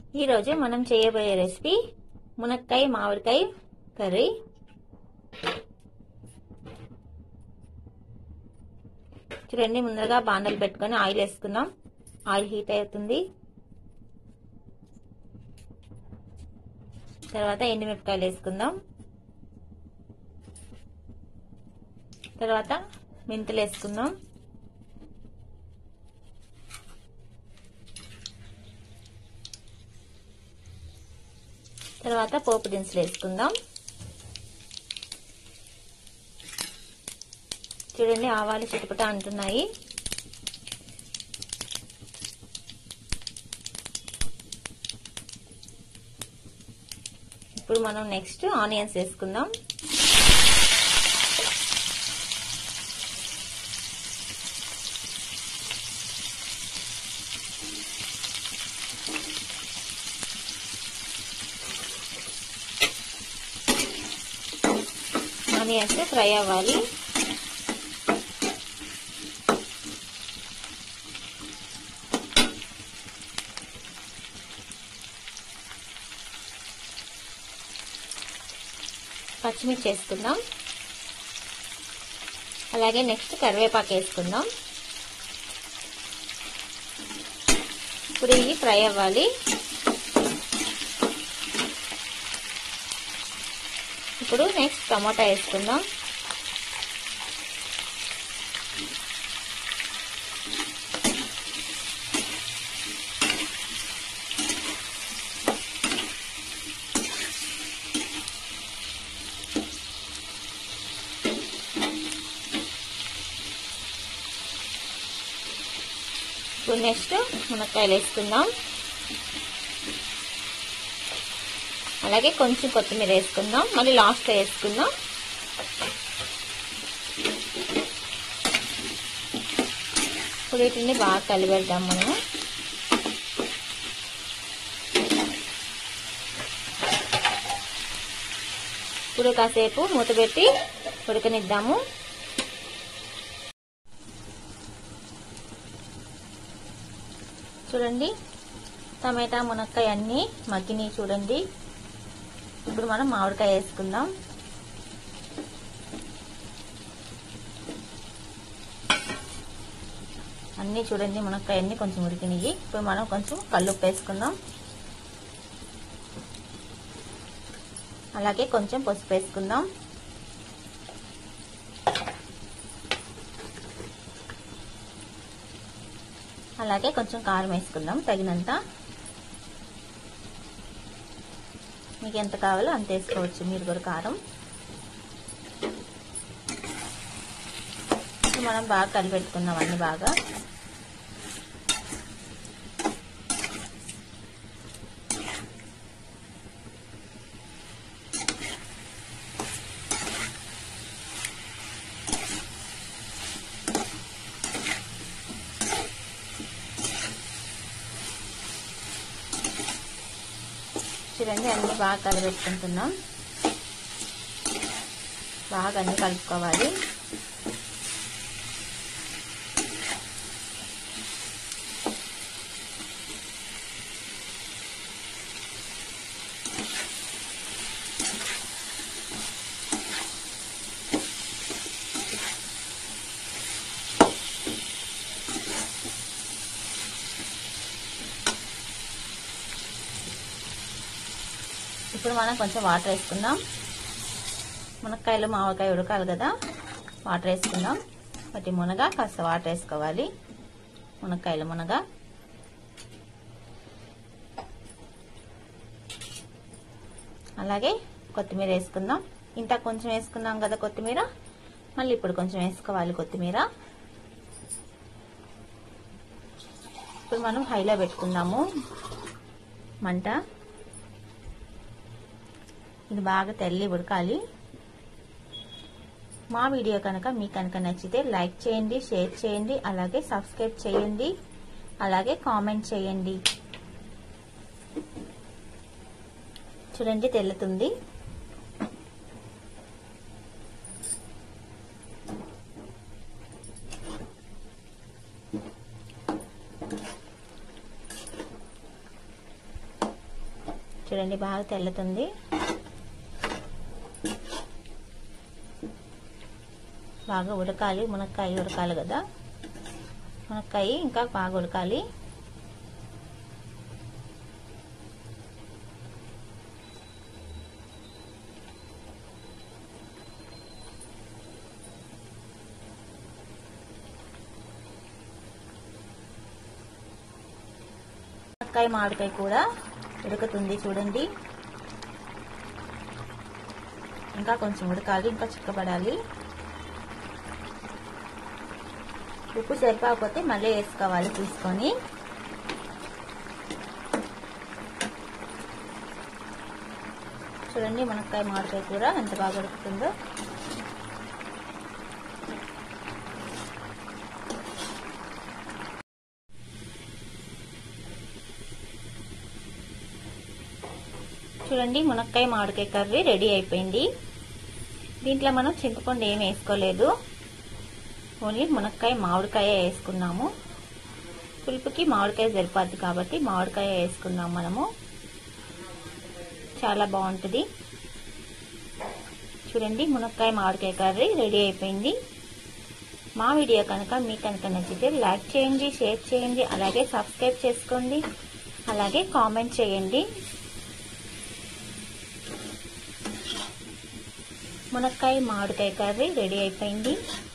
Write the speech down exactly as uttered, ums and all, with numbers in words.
ఈ రోజు మనం చేయబోయే రెసిపీ మునక్కాయ మామిడికాయ కర్రీ. చూడండి, ముందుగా బాండలు పెట్టుకొని ఆయిల్ వేసుకుందాం. ఆయిల్ హీట్ అవుతుంది. తర్వాత ఎండుమిరపకాయలు వేసుకుందాం. తర్వాత మెంతులు వేసుకుందాం. తర్వాత పోపు దినుసులు వేసుకుందాం. చూడండి, ఆవాలు చిటపట అంటున్నాయి. ఇప్పుడు మనం నెక్స్ట్ ఆనియన్స్ వేసుకుందాం. ఆనియన్స్ ఫ్రై అవ్వాలి. పచ్చిమిర్చి వేసుకుందాం. అలాగే నెక్స్ట్ కరివేపాకు వేసుకుందాం. ఇప్పుడు ఇవి ఫ్రై అవ్వాలి. ఇప్పుడు నెక్స్ట్ టమాటా వేసుకుందాం. ఇప్పుడు నెక్స్ట్ మునక్కాయలు వేసుకుందాం. అలాగే కొంచెం కొత్తిమీర వేసుకుందాం. మళ్ళీ లాస్ట్లో వేసుకుందాం. ఇప్పుడు వీటిని బాగా కలిపెడదాం మనం. ఇప్పుడు కాసేపు మూత పెట్టి ఉడకనిద్దాము. చూడండి, టమాటా మునక్కాయ అన్నీ మగ్గినాయి. చూడండి, ఇప్పుడు మనం మామిడికాయ వేసుకుందాం. అన్నీ చూడండి, మునక్కాయ అన్నీ కొంచెం ఉడికినాయి. ఇప్పుడు మనం కొంచెం కల్లుప్పు వేసుకుందాం. అలాగే కొంచెం పసుపు వేసుకుందాం. అలాగే కొంచెం కారం వేసుకుందాం తగినంత. మీకు ఎంత కావాలో అంత వేసుకోవచ్చు మీరు కూడా కారం. మనం బాగా కలిపెట్టుకుందాం అన్ని బాగా. చూడండి, అన్ని బాగా కలిపెట్టుకుంటున్నాం. బాగా అన్ని కలుపుకోవాలి. ఇప్పుడు మనం కొంచెం వాటర్ వేసుకుందాం. మునక్కాయలు మామిడికాయ ఉడకాలి కదా, వాటర్ వేసుకుందాం. వాటి మునగ కాస్త వాటర్ వేసుకోవాలి. మునక్కాయలు మునగ. అలాగే కొత్తిమీర వేసుకుందాం. ఇంత కొంచెం వేసుకున్నాం కదా కొత్తిమీర, మళ్ళీ ఇప్పుడు కొంచెం వేసుకోవాలి కొత్తిమీర. ఇప్పుడు మనం హైలో పెట్టుకుందాము మంట. ఇది బాగా తెల్లి ఉడకాలి. మా వీడియో కనుక మీకు కనుక నచ్చితే లైక్ చేయండి, షేర్ చేయండి, అలాగే సబ్స్క్రైబ్ చేయండి, అలాగే కామెంట్ చేయండి. చూడండి, తెల్లుతుంది. చూడండి బాగా తెల్లుతుంది. బాగా ఉడకాలి, మునక్కాయ ఉడకాలి కదా. మునక్కాయ ఇంకా బాగా ఉడకాలి. మునక్కాయ మామిడికాయ కూడా ఉడుకుతుంది చూడండి. ఇంకా కొంచెం ఉడకాలి, ఇంకా చిక్కబడాలి. ఉప్పు సరిపోకపోతే మళ్ళీ వేసుకోవాలి తీసుకొని. చూడండి మునక్కాయ మామిడికాయ కూర ఎంత బాగా ఉడుకుతుందో. చూడండి మునక్కాయ మామిడికాయ కర్రీ రెడీ అయిపోయింది. దీంట్లో మనం చింతపండు ఏమి వేసుకోలేదు, ఓన్లీ మునక్కాయ మామిడికాయ వేసుకున్నాము. పులుపుకి మామిడికాయ సరిపోద్ది కాబట్టి మామిడికాయ వేసుకున్నాం మనము. చాలా బాగుంటుంది. చూడండి మునక్కాయ మామిడికాయ కర్రీ రెడీ అయిపోయింది. మా వీడియో కనుక మీకు కనుక నచ్చితే లైక్ చేయండి, షేర్ చేయండి, అలాగే సబ్స్క్రైబ్ చేసుకోండి, అలాగే కామెంట్ చేయండి. మునక్కాయ మామిడికాయ కర్రీ రెడీ అయిపోయింది.